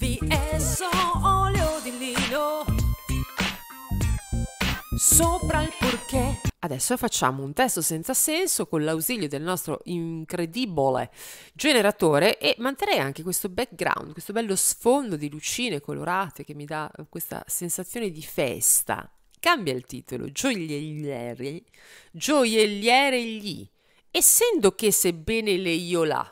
VS olio di lino sopra il purché. Adesso facciamo un testo senza senso con l'ausilio del nostro incredibile generatore e manterrei anche questo background, questo bello sfondo di lucine colorate che mi dà questa sensazione di festa. Cambia il titolo, gioielliere gli, essendo che sebbene le io là,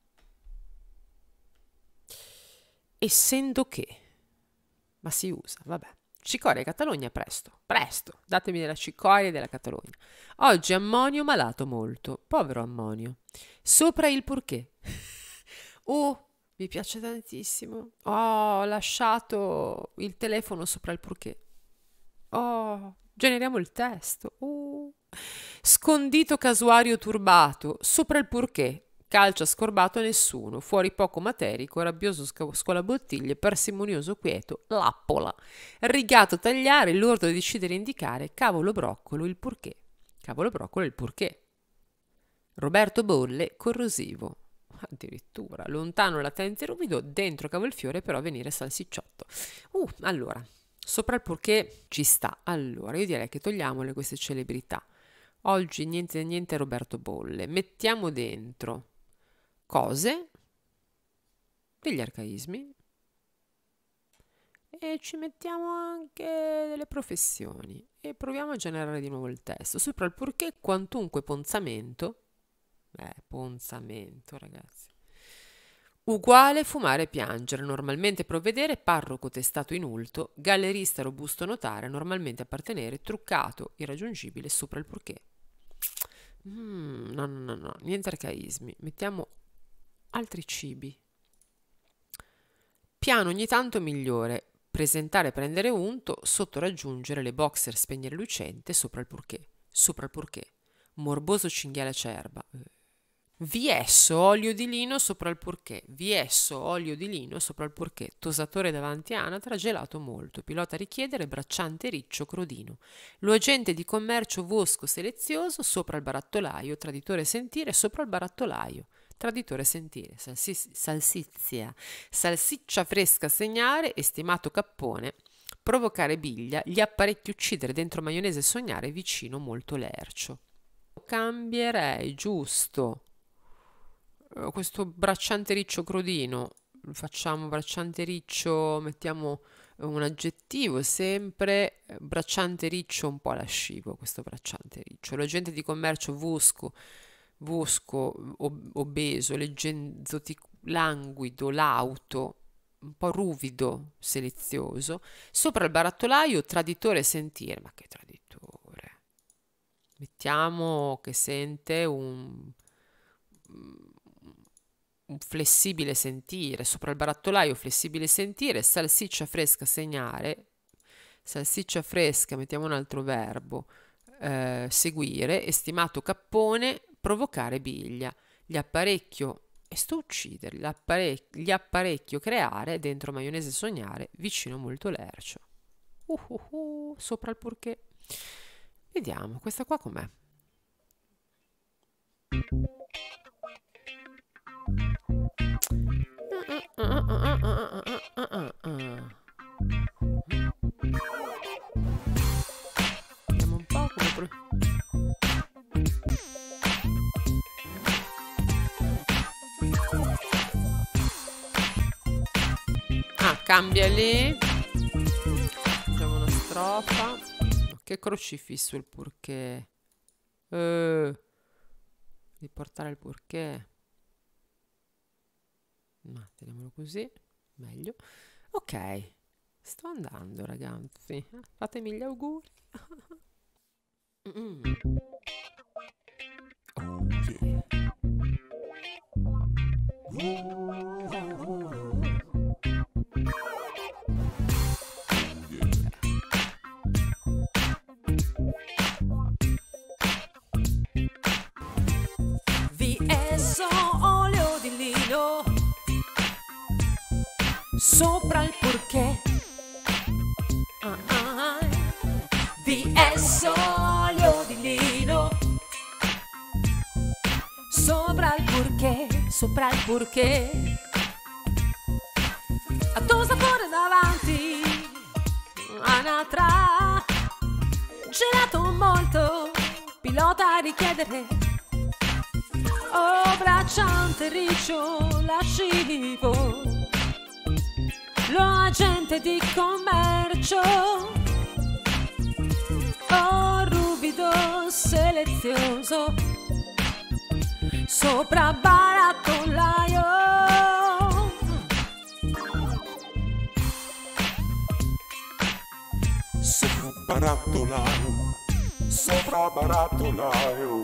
essendo che, ma si usa, vabbè. Cicoria Catalogna presto, presto, datemi della cicoria della Catalogna. Oggi Ammonio malato molto, povero Ammonio. Sopra il purché. Oh, mi piace tantissimo. Ho lasciato il telefono sopra il purché. Oh, generiamo il testo. Scondito casuario turbato, sopra il purché. Calcia scorbato nessuno, fuori poco materico, rabbioso scolabottiglie, parsimonioso quieto, lappola, rigato tagliare, lordo decidere indicare, cavolo broccolo il purché. Cavolo broccolo il purché. Roberto Bolle, corrosivo. Addirittura, lontano latente ruvido, dentro cavolfiore però venire salsicciotto. Allora, sopra il purché ci sta. Allora, io direi che togliamole queste celebrità. Oggi niente Roberto Bolle. Mettiamo dentro cose, degli arcaismi e ci mettiamo anche delle professioni e proviamo a generare di nuovo il testo. Sopra il purché quantunque ponzamento, ponzamento ragazzi, uguale fumare e piangere, normalmente provvedere, parroco testato inulto, gallerista robusto notare, normalmente appartenere, truccato, irraggiungibile, sopra il purché. No, niente arcaismi, mettiamo altri cibi. Piano ogni tanto migliore, presentare prendere unto, sotto raggiungere le boxer spegnere lucente, sopra il purché, morboso cinghiale acerba. VS olio di lino sopra il purché, VS olio di lino sopra il purché, tosatore davanti anatra, gelato molto, pilota richiedere, bracciante riccio, crodino, lo agente di commercio vosco selezioso sopra il barattolaio, traditore sentire sopra il barattolaio, traditore sentire, salsiccia fresca segnare, estimato cappone, provocare biglia, gli apparecchi uccidere dentro maionese sognare, vicino molto lercio. Cambierei, giusto. Questo bracciante riccio crodino, facciamo bracciante riccio, mettiamo un aggettivo sempre, bracciante riccio un po' lascivo questo bracciante riccio, l'agente di commercio vosco, obeso, leggendo languido, lauto, un po' ruvido, selezioso, sopra il barattolaio traditore sentire, ma che traditore, mettiamo che sente un flessibile sentire, sopra il barattolaio flessibile sentire, salsiccia fresca segnare, salsiccia fresca, mettiamo un altro verbo, seguire, estimato cappone, provocare biglia, gli apparecchio, e sto uccidere, gli apparecchio creare, dentro maionese sognare, vicino molto lercio. Sopra il purché. Vediamo, questa qua com'è? Vediamo un po' come cambia lì. Facciamo una strofa. Che crocifisso il purché. Di portare il purché. Ma teniamolo così, meglio. Ok, sto andando ragazzi, fatemi gli auguri. Oh yeah. VS olio di lino sopra il purché. VS olio di lino sopra il purché, sopra il purché. A tu Sinatra, gelato molto, pilota a richiedere, oh bracciante riccio lascivo, lo agente di commercio, oh ruvido selezioso, sopra barattolaio, sopra barattolaio, sopra barattolaio,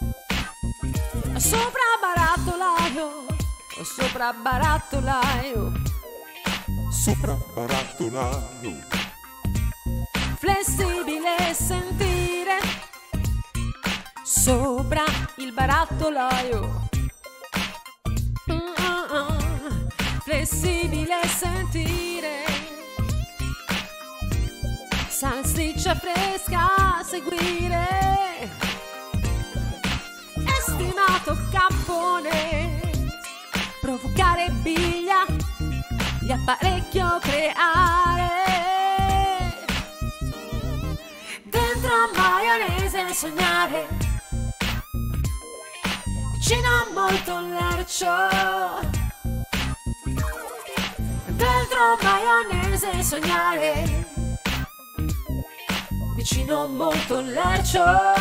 sopra barattolaio, sopra barattolaio, sopra barattolaio, flessibile sentire, sopra il barattolaio, flessibile sentire, salsiccia fresca a seguire, estimato cappone, provocare biglia, gli apparecchio creare, dentro maionese sognare, vicino molto lercio, dentro maionese sognare, vicino molto lercio,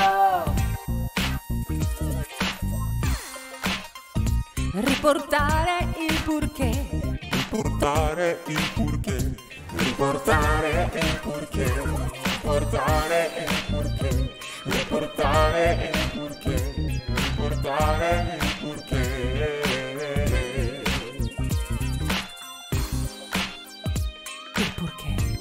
riportare il purché, riportare il purché, riportare il purché, riportare il purché, riportare il purché, riportare il purché. il purché.